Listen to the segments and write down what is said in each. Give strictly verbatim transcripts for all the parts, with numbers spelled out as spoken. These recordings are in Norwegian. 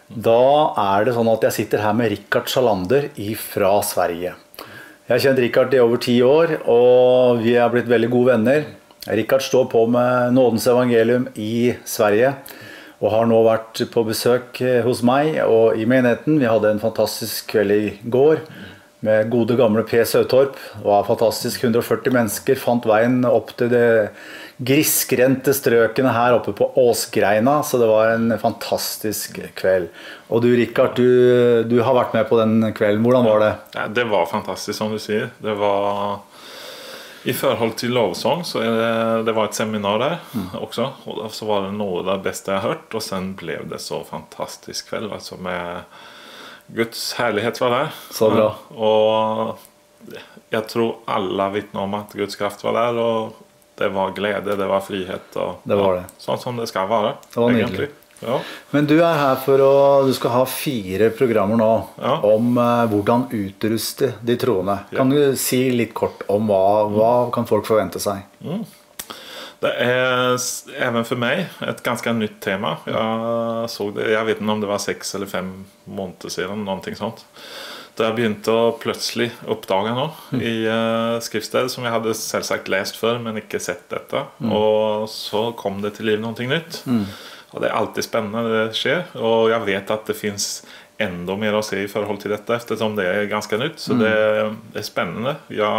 Da er det sånn at jeg sitter her med Richard Salander fra Sverige. Jeg har kjent Richard i over ti år, og vi har blitt veldig gode venner. Richard står på med Nådens evangelium i Sverige, og har nå vært på besøk hos meg og i menigheten. Vi hadde en fantastisk kveld i går med gode gamle P. Søtorp. Det var fantastisk, hundre og førti mennesker fant veien opp til det grisgrendte strøkene her oppe på Åsgreina, så det var en fantastisk kveld. Og du, Richard, du, du har vært med på den kvelden. Hvordan var det? Ja, det var fantastisk, som du sier. Det var... I forhold til lovsång så er det, det var et seminar der mm. også, og så var det noe av det beste jeg har hørt, og sen ble det så fantastisk kveld, altså med Guds herlighet var der. Så bra. Og jeg tror alle vittner om at Guds kraft var der, og det var glede, det var frihet, og det var det. Ja, sånn som det skal være. Det var nydelig. Ja. Men du er her for å, du skal ha fire programmer nå ja. om uh, hvordan utruste de troende. Ja. Kan du si litt kort om hva, hva kan folk forvente seg? Mm. Det er även for meg et ganske nytt tema. Jeg, såg det, jeg vet ikke om det var seks eller fem måneder siden, noe sånt. Da jeg begynte å plutselig oppdage noe mm. i uh, skriftsted som jeg hadde selvsagt lest før, men ikke sett dette. Mm. Og så kom det til liv noe nytt. Mm. Og det er alltid spennende det skjer, og jeg vet at det finns enda mer å se i forhold til dette, eftersom det er ganske nytt, så mm. det, det er spennende.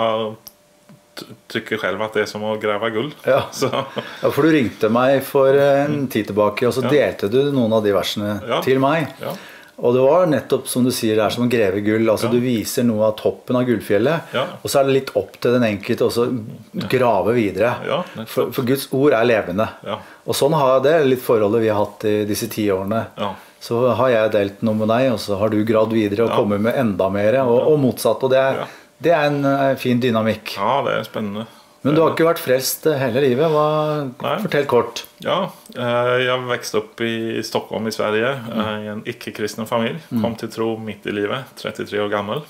Jeg tykker selv at det er som å grave gull. Ja. ja, for du ringte meg for en tid tilbake, og så ja. delte du noen av de versene ja. til meg. Ja. Og det var nettopp, som du sier, det er som å greve gull. Altså ja. du viser noe av toppen av gullfjellet, ja. og så er det litt opp til den enkelte å grave videre. Ja, for, for Guds ord er levende. Ja. Og sånn har det litt forholdet vi har hatt i disse ti årene. Ja. Så har jeg delt noe med deg, og så har du gravd videre og ja. kommet med enda mer, og, og motsatt. Og det er, ja. det er en uh, fin dynamikk. Ja, det er spennende. Men du har ikke vært frelst hele livet. Hva... Fortell kort. Ja, jeg vokste opp i Stockholm i Sverige, mm. i en ikke-kristen familie. Kom til tro midt i livet, trettitre år gammel.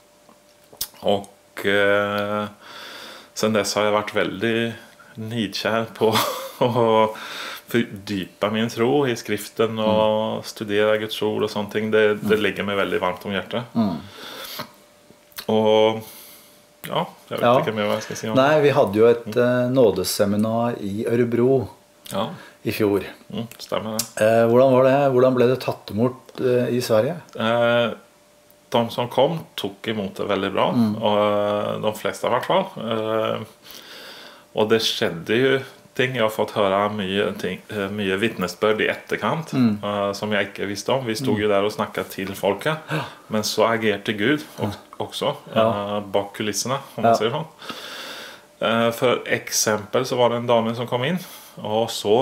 Og eh, sen dess har jeg vært veldig nidkjær på å fordype min tro i skriften og mm. studere Guds ord og sånne ting. Det, det ligger meg veldig varmt om hjertet. Mm. Og... Ja, jeg vet ja. ikke mer hva jeg skal si om det. Nei, vi hadde jo et uh, nådeseminar i Örebro ja. i fjor. Mm, stemmer det. Eh, hvordan var det? Hvordan ble det tatt imot uh, i Sverige? Eh, de som kom tok imot det veldig bra, mm. og de fleste i hvert fall. Eh, og det skjedde jo ting. Jeg har fått høre mye, ting, mye vittnesbörd i etterkant mm. uh, som jeg ikke visste om. Vi stod jo der og snakket til folket, men så agerte Gud og, også ja. uh, bak kulissene, om man ja. sier sånn. Uh, for eksempel så var det en dame som kom inn og så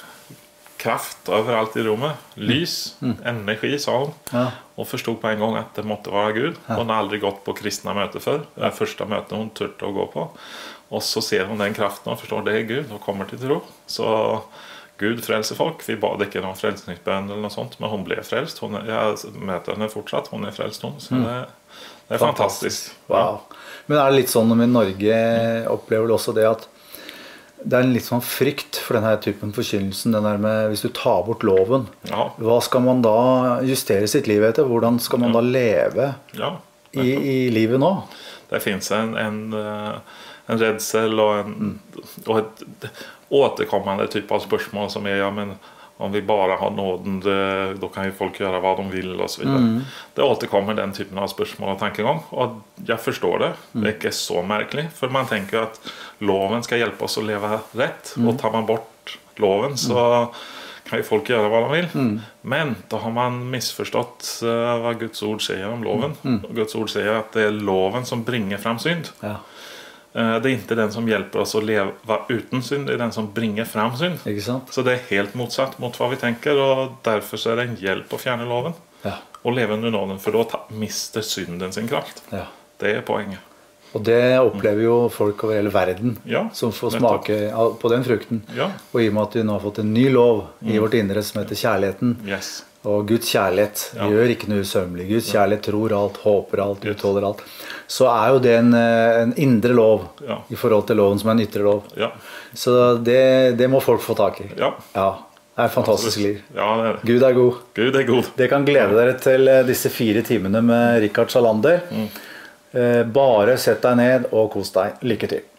kraft overalt i rommet. Lys, mm. energi, sa hun. Ja. Og forstod på en gang at det måtte være Gud. Ja. Hun har aldri gått på kristne møter før. Det er første møtet hun turte å gå på. Og så ser hun den kraften og forstår det er Gud og kommer til tro. Så Gud frelser folk. Vi bad ikke noen frelsningsbønn eller noe sånt, men hun ble frelst. Hun er, jeg møter henne fortsatt. Hun er frelst hun. Så det, det er fantastisk. fantastisk. Wow. Men er det litt sånn om i Norge opplever du også det at det er en litt sånn frykt for denne typen forkynnelsen, den der med hvis du tar bort loven, ja. hva skal man da justere sitt liv etter? Hvordan skal man ja. da leve ja. i, i livet nå? Det finnes en, en, en redsel og, en, mm. og et återkommende type av spørsmål som er, ja, men om vi bare har nåden, det, då kan jo folk gjøre hva de vil og så videre. Mm. Det återkommer den typen av spørsmål og tankegang, og jeg forstår det. Mm. Det er ikke så merkelig, for man tenker at loven skal hjelpe oss å leve rett, mm. og tar man bort loven så kan jo folk gjøre hva de vil. Mm. Men da har man misforstått uh, hva Guds ord sier om loven. Mm. Guds ord sier at det er loven som bringer frem synd. Ja. Det er ikke den som hjelper oss å leve uten synd, det er den som bringer frem synd. Ikke sant? Så det er helt motsatt mot hva vi tenker, og derfor så er det en hjelp å fjerne loven. Ja. Og leve under nåden, for da mister synden sin kraft. Ja. Det er poenget. Og det opplever jo folk over hele verden, ja, som får smake på den frukten. Ja. Og i og med at vi nå har fått en ny lov i mm. vårt indre som heter kjærligheten, yes. og Guds kjærlighet ja. gjør ikke noe usømmelig. Guds kjærlighet tror alt, håper alt, yes. utholder alt. Så er jo det en, en indre lov ja. i forhold til loven som er en ytre lov. Ja. Så det, det må folk få tak i. Ja. Ja. Det er et fantastisk liv. Ja, det er det. Gud er god. Gud er god. Det kan glede dere til disse fire timene med Rickard Salander. Mm. Bare sett deg ned og kos deg. Lykke til.